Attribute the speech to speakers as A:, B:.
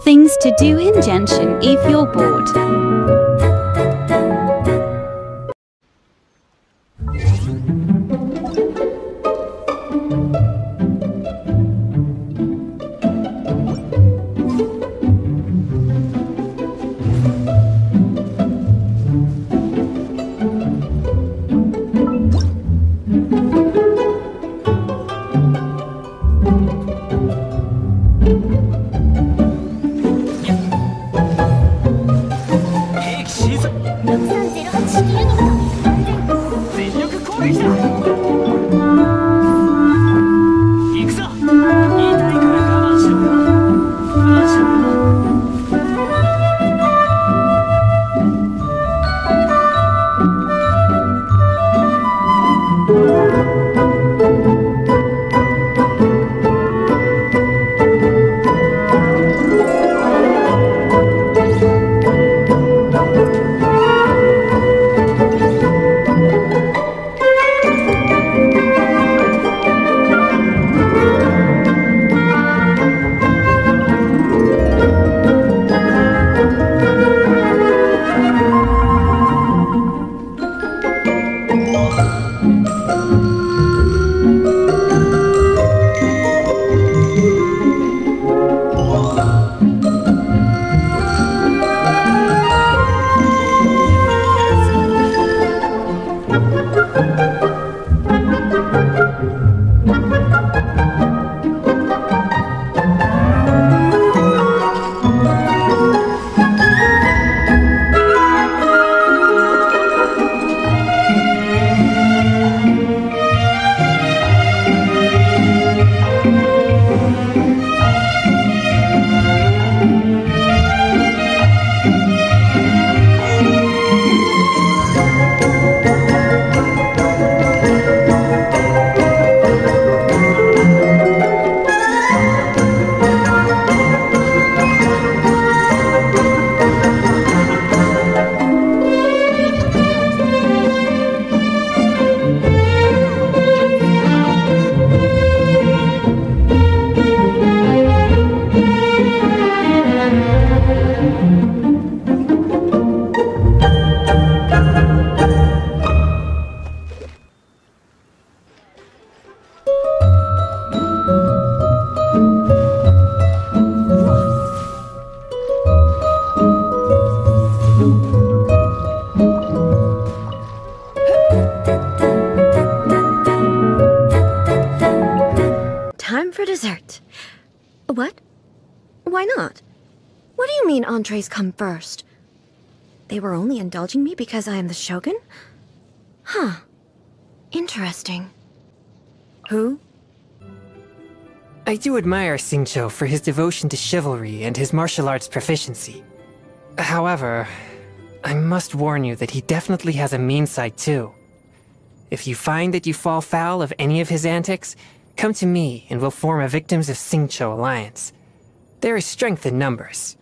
A: Things to do in Genshin if you're bored.
B: Time for dessert. What? Why not? What do you mean entrees come first? They were only indulging me because I am the Shogun? Huh. Interesting. Who?
C: I do admire Xingqiu for his devotion to chivalry and his martial arts proficiency. However, I must warn you that he definitely has a mean side too. If you find that you fall foul of any of his antics, come to me and we'll form a Victims of Xingqiu alliance. There is strength in numbers.